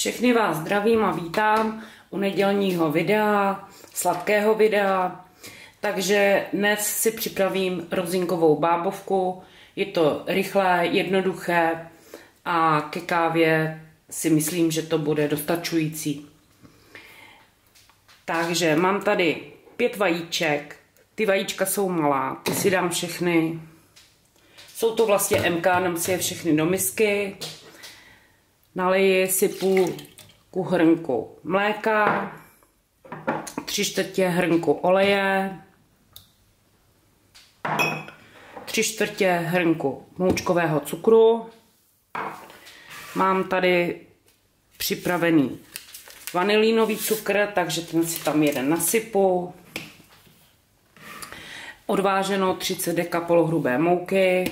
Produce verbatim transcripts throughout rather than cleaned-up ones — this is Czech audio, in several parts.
Všechny vás zdravím a vítám u nedělního videa, sladkého videa. Takže dnes si připravím rozinkovou bábovku. Je to rychlé, jednoduché a ke kávě si myslím, že to bude dostačující. Takže mám tady pět vajíček. Ty vajíčka jsou malá, ty si dám všechny. Jsou to vlastně M K, dám si je všechny do misky. Naliji si půl ku hrnku mléka, tři čtvrtě hrnku oleje, tři čtvrtě hrnku moučkového cukru. Mám tady připravený vanilínový cukr, takže ten si tam jeden nasypu. Odváženo třicet deka polohrubé mouky.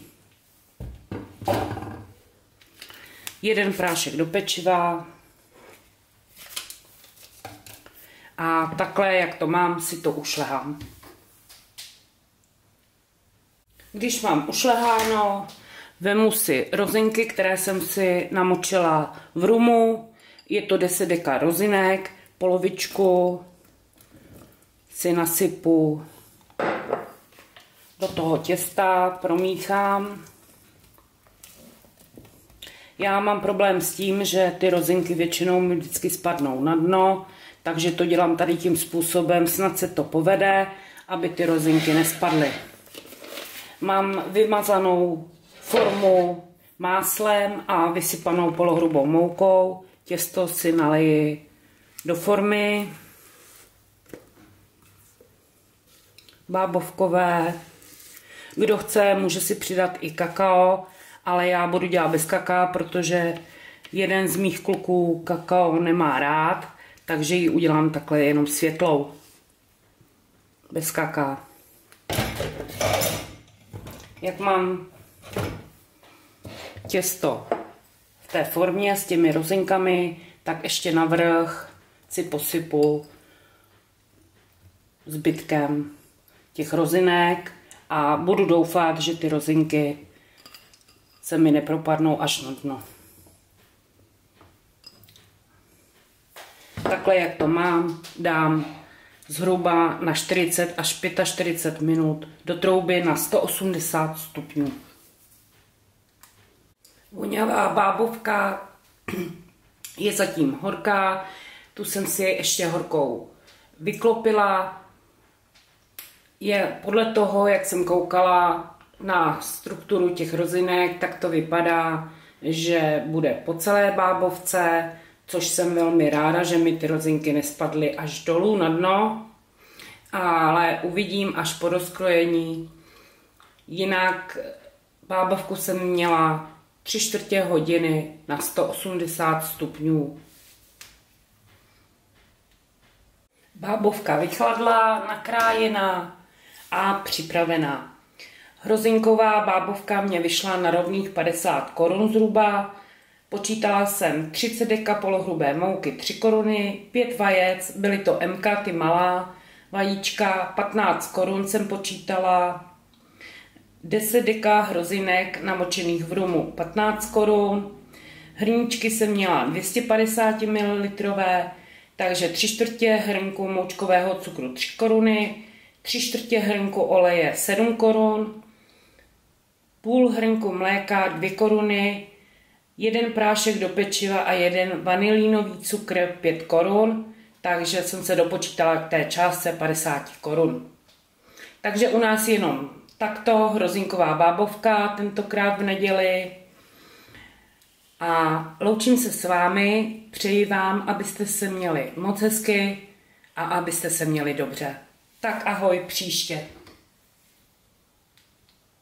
Jeden prášek do pečiva. A takhle, jak to mám, si to ušlehám. Když mám ušleháno, vemu si rozinky, které jsem si namočila v rumu. Je to deset deka rozinek, polovičku si nasypu do toho těsta, promíchám. Já mám problém s tím, že ty rozinky většinou mi vždycky spadnou na dno, takže to dělám tady tím způsobem, snad se to povede, aby ty rozinky nespadly. Mám vymazanou formu máslem a vysypanou polohrubou moukou. Těsto si naliji do formy bábovkové. Kdo chce, může si přidat i kakao, ale já budu dělat bez kakaa, protože jeden z mých kluků kakao nemá rád, takže ji udělám takhle jenom světlou. Bez kakaa. Jak mám těsto v té formě s těmi rozinkami, tak ještě navrch si posypu zbytkem těch rozinek a budu doufat, že ty rozinky se mi nepropadnou až na dno. Takhle, jak to mám, dám zhruba na čtyřicet až čtyřicet pět minut do trouby na sto osmdesát stupňů. Voňavá bábovka je zatím horká, tu jsem si ještě horkou vyklopila. Je podle toho, jak jsem koukala na strukturu těch rozinek, tak to vypadá, že bude po celé bábovce, což jsem velmi ráda, že mi ty rozinky nespadly až dolů na dno, ale uvidím až po rozkrojení. Jinak bábovku jsem měla tři čtvrtě hodiny na sto osmdesát stupňů. Bábovka vychladla, nakrájená a připravená. Hrozinková bábovka mě vyšla na rovných padesát korun zhruba. Počítala jsem třicet deka polohrubé mouky, tři koruny, pět vajec, byly to M K, ty malá vajíčka, patnáct korun jsem počítala, deset deka hrozinek namočených v rumu, patnáct korun, hrníčky jsem měla dvě stě padesát mililitrů, takže tři čtvrtě hrnku moučkového cukru tři koruny, tři čtvrtě hrnku oleje sedm korun, půl hrnku mléka dvě koruny, jeden prášek do pečiva a jeden vanilínový cukr pět korun, takže jsem se dopočítala k té částce padesát korun. Takže u nás jenom takto hrozinková bábovka, tentokrát v neděli. A loučím se s vámi, přeji vám, abyste se měli moc hezky a abyste se měli dobře. Tak ahoj příště.